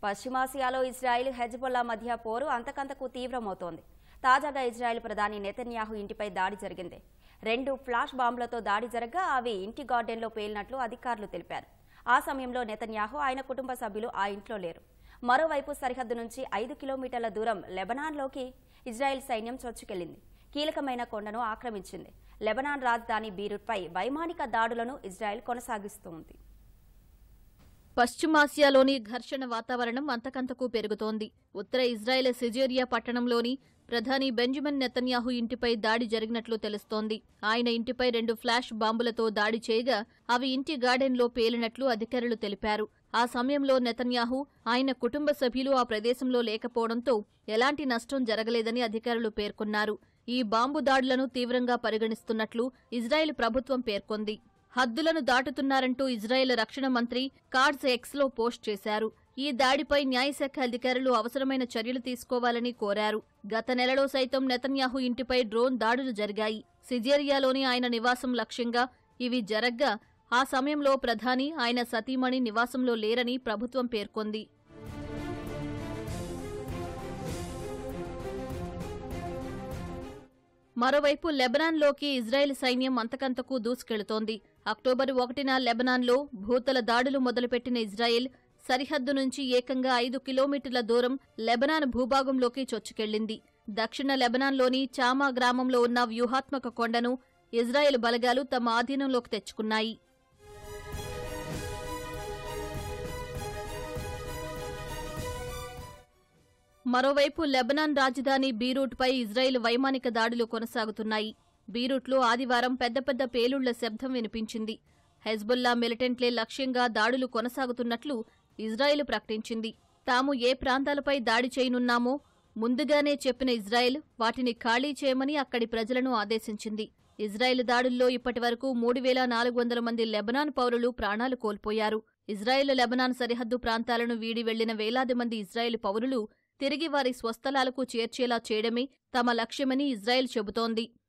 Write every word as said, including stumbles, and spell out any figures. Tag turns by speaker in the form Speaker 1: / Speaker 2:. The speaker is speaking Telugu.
Speaker 1: పశ్చిమాసియాలో ఇజ్రాయెల్ హెజ్బొల్లా మధ్య పోరు అంతకంతకు తీవ్రమవుతోంది. తాజాగా ఇజ్రాయెల్ ప్రధాని నెతన్యాహు ఇంటిపై దాడి జరిగింది. రెండు ఫ్లాష్ బాంబులతో దాడి జరగగా అవి ఇంటి గార్డెన్లో పేలినట్లు అధికారులు తెలిపారు. ఆ సమయంలో నెతన్యాహు ఆయన కుటుంబ సభ్యులు ఆ ఇంట్లో లేరు. మరోవైపు సరిహద్దు నుంచి ఐదు కిలోమీటర్ల దూరం లెబనాన్లోకి ఇజ్రాయెల్ సైన్యం చొచ్చుకెళ్లింది. కీలకమైన కొండను ఆక్రమించింది. లెబనాన్ రాజధాని బీరూట్పై వైమానిక దాడులను ఇజ్రాయెల్ కొనసాగిస్తోంది.
Speaker 2: పశ్చిమాసియాలోని ఘర్షణ వాతావరణం అంతకంతకు పెరుగుతోంది. ఉత్తర ఇజ్రాయెల్ సిజేరియా పట్టణంలోని ప్రధాని బెంజమిన్ నెతన్యాహు ఇంటిపై దాడి జరిగినట్లు తెలుస్తోంది. ఆయన ఇంటిపై రెండు ఫ్లాష్ బాంబులతో దాడి చేయగా అవి ఇంటి గార్డెన్లో పేలినట్లు అధికారులు తెలిపారు. ఆ సమయంలో నెతన్యాహు, ఆయన కుటుంబ సభ్యులు ఆ ప్రదేశంలో లేకపోవడంతో ఎలాంటి నష్టం జరగలేదని అధికారులు పేర్కొన్నారు. ఈ బాంబు దాడులను తీవ్రంగా పరిగణిస్తున్నట్లు ఇజ్రాయెల్ ప్రభుత్వం పేర్కొంది. హద్దులను దాటుతున్నారంటూ ఇజ్రాయెల్ రక్షణ మంత్రి కార్డ్స్ ఎక్స్లో పోస్ట్ చేశారు. ఈ దాడిపై న్యాయశాఖ అధికారులు అవసరమైన చర్యలు తీసుకోవాలని కోరారు. గత నెలలో సైతం నెతన్యాహు ఇంటిపై డ్రోన్ దాడులు జరిగాయి. సిజేరియాలోని ఆయన నివాసం లక్ష్యంగా ఇవి జరగ్గా ఆ సమయంలో ప్రధాని, ఆయన సతీమణి నివాసంలో లేరని ప్రభుత్వం పేర్కొంది. మరోవైపు లెబనాన్లోకి ఇజ్రాయెల్ సైన్యం అంతకంతకు దూసుకెళుతోంది. అక్టోబరు ఒకటిన లెబనాన్లో భూతల దాడులు మొదలుపెట్టిన ఇజ్రాయెల్ సరిహద్దు నుంచి ఏకంగా ఐదు కిలోమీటర్ల దూరం లెబనాన్ భూభాగంలోకి చొచ్చుకెళ్లింది. దక్షిణ లెబనాన్లోని చామా గ్రామంలో ఉన్న వ్యూహాత్మక కొండను ఇజ్రాయెల్ బలగాలు తమ ఆధీనంలోకి తెచ్చుకున్నాయి. మరోవైపు లెబనాన్ రాజధాని బీరూట్పై ఇజ్రాయెల్ వైమానిక దాడులు కొనసాగుతున్నాయి. బీరూట్లో ఆదివారం పెద్ద పెద్ద పేలుళ్ల శబ్దం వినిపించింది. హెజ్బొల్లా మిలిటెంట్లే లక్ష్యంగా దాడులు కొనసాగుతున్నట్లు ఇజ్రాయెల్ ప్రకటించింది. తాము ఏ ప్రాంతాలపై దాడి చేయనున్నామో ముందుగానే చెప్పిన ఇజ్రాయెల్ వాటిని ఖాళీ చేయమని అక్కడి ప్రజలను ఆదేశించింది. ఇజ్రాయెల్ దాడుల్లో ఇప్పటివరకు మూడు వేల నాలుగు వందల మంది లెబనాన్ పౌరులు ప్రాణాలు కోల్పోయారు. ఇజ్రాయెల్ లెబనాన్ సరిహద్దు ప్రాంతాలను వీడి వెళ్లిన వేలాది మంది ఇజ్రాయెల్ పౌరులు తిరిగి వారి స్వస్థలాలకు చేర్చేలా చేయడమే తమ లక్ష్యమని ఇజ్రాయెల్ చెబుతోంది.